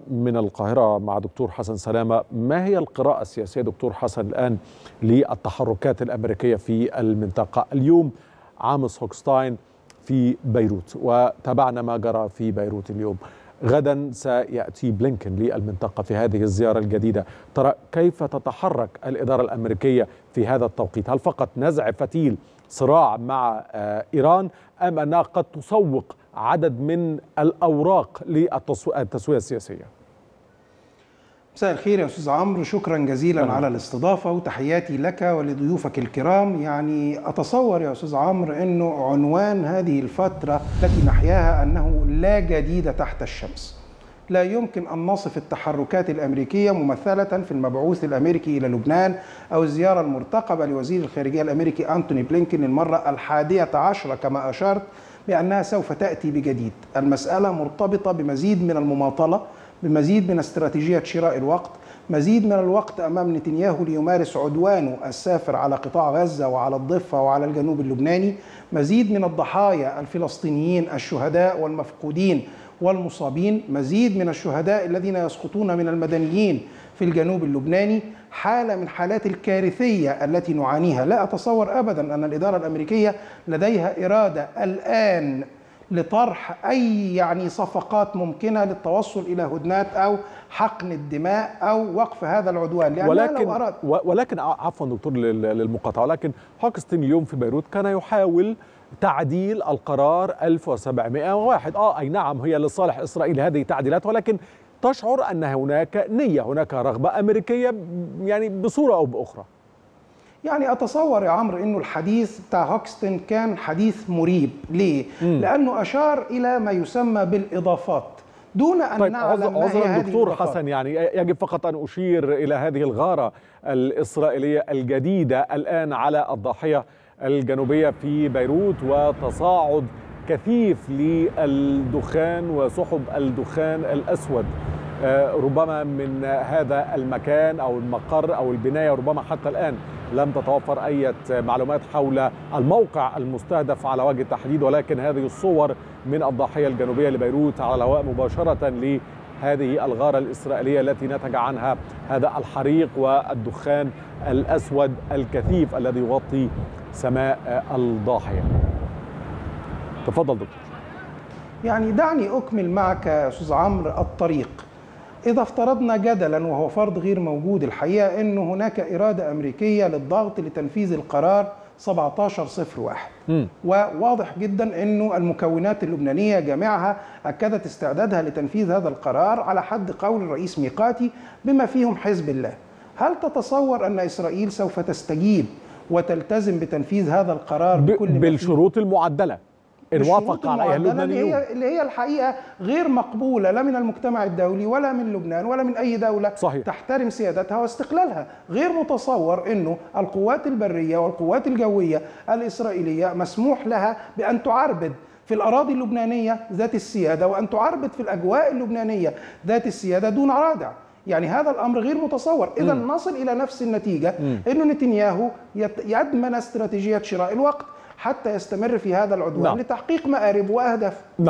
من القاهرة مع دكتور حسن سلامة. ما هي القراءة السياسية دكتور حسن الآن للتحركات الأمريكية في المنطقة؟ اليوم عامس هوكستاين في بيروت وتابعنا ما جرى في بيروت اليوم. غدا سيأتي بلينكن للمنطقة في هذه الزيارة الجديدة. ترى كيف تتحرك الإدارة الأمريكية في هذا التوقيت؟ هل فقط نزع فتيل صراع مع إيران أم أنها قد تسوق عدد من الأوراق للتسوية السياسية؟ مساء الخير يا أستاذ عمرو، شكرا جزيلا على الاستضافة وتحياتي لك ولضيوفك الكرام. يعني أتصور يا أستاذ عمرو أنه عنوان هذه الفترة التي نحياها أنه لا جديد تحت الشمس. لا يمكن أن نصف التحركات الأمريكية ممثلة في المبعوث الأمريكي إلى لبنان أو الزيارة المرتقبة لوزير الخارجية الأمريكي أنتوني بلينكن للمرة 11 كما أشرت بأنها سوف تأتي بجديد. المسألة مرتبطة بمزيد من المماطلة، بمزيد من استراتيجية شراء الوقت، مزيد من الوقت أمام نتنياهو ليمارس عدوانه السافر على قطاع غزة وعلى الضفة وعلى الجنوب اللبناني، مزيد من الضحايا الفلسطينيين الشهداء والمفقودين والمصابين، مزيد من الشهداء الذين يسقطون من المدنيين في الجنوب اللبناني، حالة من حالات الكارثية التي نعانيها. لا أتصور أبدا أن الإدارة الأمريكية لديها إرادة الآن لطرح أي صفقات ممكنة للتوصل إلى هدنات أو حقن الدماء أو وقف هذا العدوان. ولكن عفوا دكتور للمقاطعة، ولكن هوكستاين اليوم في بيروت كان يحاول تعديل القرار 1701. أي نعم هي لصالح إسرائيل هذه التعديلات، ولكن تشعر أن هناك نية، هناك رغبة أمريكية يعني بصورة أو بأخرى. يعني أتصور يا عمرو أنه الحديث بتاع هوكستاين كان حديث مريب. ليه؟ لأنه أشار إلى ما يسمى بالإضافات دون أن نعلم ما هي هذه دكتور الإضافات. حسن، يعني يجب فقط أن أشير إلى هذه الغارة الإسرائيلية الجديدة الآن على الضاحية الجنوبية في بيروت، وتصاعد كثيف للدخان وسحب الدخان الأسود ربما من هذا المكان أو المقر أو البناية. ربما حتى الآن لم تتوفر أي معلومات حول الموقع المستهدف على وجه التحديد، ولكن هذه الصور من الضاحية الجنوبية لبيروت على الهواء مباشرة لهذه الغارة الإسرائيلية التي نتج عنها هذا الحريق والدخان الأسود الكثيف الذي يغطي سماء الضاحية. تفضل دكتور. يعني دعني أكمل معك يا أستاذ عمرو الطريق. إذا افترضنا جدلا، وهو فرض غير موجود الحقيقة، أن هناك إرادة أمريكية للضغط لتنفيذ القرار 1701، وواضح جدا أنه المكونات اللبنانية جميعها أكدت استعدادها لتنفيذ هذا القرار على حد قول الرئيس ميقاتي بما فيهم حزب الله. هل تتصور أن إسرائيل سوف تستجيب وتلتزم بتنفيذ هذا القرار بالشروط المعدلة إن وافق عليها اللبنانيون، اللي هي الحقيقة غير مقبولة لا من المجتمع الدولي ولا من لبنان ولا من أي دولة صحيح تحترم سيادتها واستقلالها؟ غير متصور أنه القوات البرية والقوات الجوية الإسرائيلية مسموح لها بأن تعربد في الأراضي اللبنانية ذات السيادة وأن تعربد في الأجواء اللبنانية ذات السيادة دون رادع. يعني هذا الأمر غير متصور. إذا نصل إلى نفس النتيجة، أنه نتنياهو يدمن استراتيجية شراء الوقت حتى يستمر في هذا العدوان لتحقيق مآرب وأهداف.